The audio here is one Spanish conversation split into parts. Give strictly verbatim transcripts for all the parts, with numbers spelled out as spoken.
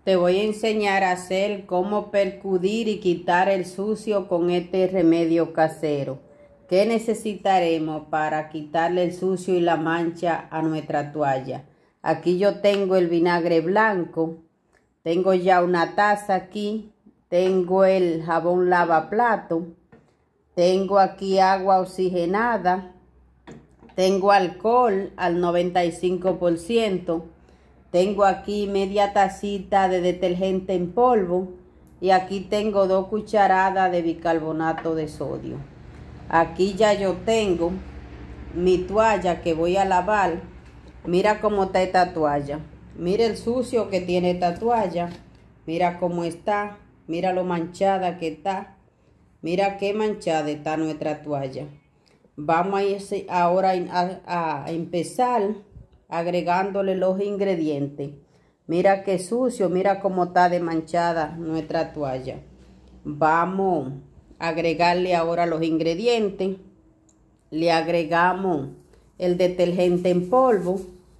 Te voy a enseñar a hacer cómo percudir y quitar el sucio con este remedio casero. ¿Qué necesitaremos para quitarle el sucio y la mancha a nuestra toalla? Aquí yo tengo el vinagre blanco, tengo ya una taza aquí, tengo el jabón lavaplato, tengo aquí agua oxigenada, tengo alcohol al noventa y cinco por ciento. Tengo aquí media tacita de detergente en polvo y aquí tengo dos cucharadas de bicarbonato de sodio. Aquí ya yo tengo mi toalla que voy a lavar. Mira cómo está esta toalla. Mira el sucio que tiene esta toalla. Mira cómo está. Mira lo manchada que está. Mira qué manchada está nuestra toalla. Vamos a ir ahora a, a empezar agregándole los ingredientes. Mira qué sucio, mira cómo está de manchada nuestra toalla. Vamos a agregarle ahora los ingredientes. Le agregamos el detergente en polvo.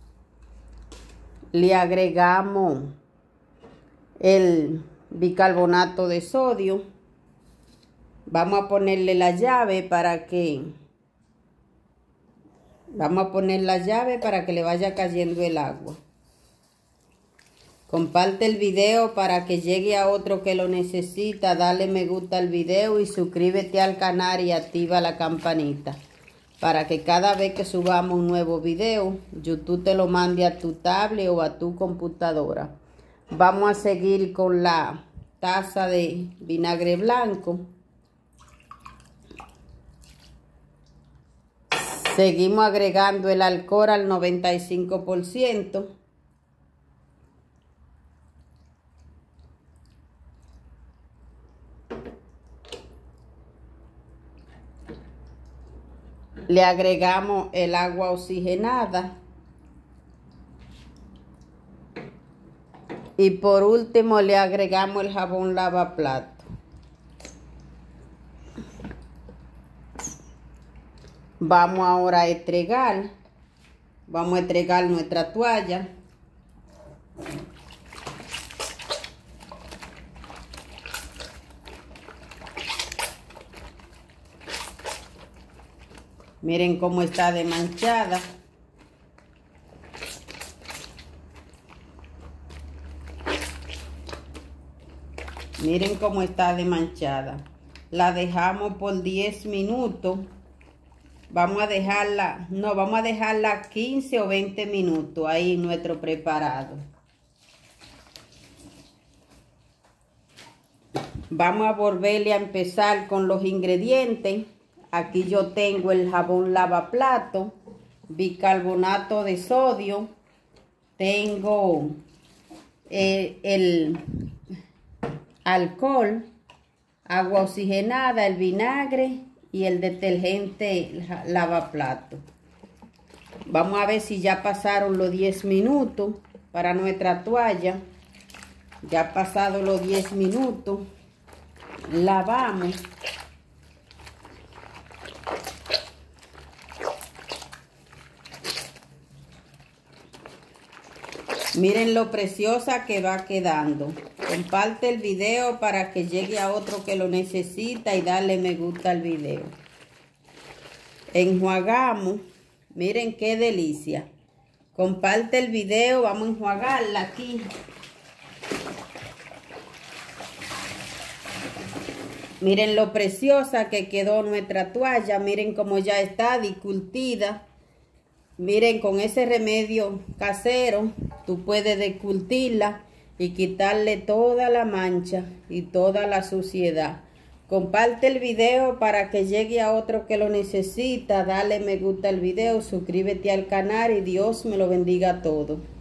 Le agregamos el bicarbonato de sodio. Vamos a ponerle la llave para que Vamos a poner la llave para que le vaya cayendo el agua. Comparte el video para que llegue a otro que lo necesita. Dale me gusta al video y suscríbete al canal y activa la campanita. Para que cada vez que subamos un nuevo video, YouTube te lo mande a tu tablet o a tu computadora. Vamos a seguir con la taza de vinagre blanco. Seguimos agregando el alcohol al noventa y cinco por ciento. Le agregamos el agua oxigenada. Y por último le agregamos el jabón lavaplato. Vamos ahora a estregar. Vamos a estregar nuestra toalla. Miren cómo está de manchada. Miren cómo está de manchada. La dejamos por diez minutos. Vamos a dejarla, no, vamos a dejarla quince o veinte minutos ahí en nuestro preparado. Vamos a volverle a empezar con los ingredientes. Aquí yo tengo el jabón lavaplato, bicarbonato de sodio, tengo el, el alcohol, agua oxigenada, el vinagre y el detergente lavaplato. Vamos a ver si ya pasaron los diez minutos para nuestra toalla. Ya pasado los diez minutos, lavamos. Miren lo preciosa que va quedando. Comparte el video para que llegue a otro que lo necesita y dale me gusta al video. Enjuagamos. Miren qué delicia. Comparte el video. Vamos a enjuagarla aquí. Miren lo preciosa que quedó nuestra toalla. Miren cómo ya está discurtida. Miren, con ese remedio casero, tú puedes descurtirla y quitarle toda la mancha y toda la suciedad. Comparte el video para que llegue a otro que lo necesita. Dale me gusta al video, suscríbete al canal y Dios me lo bendiga a todos.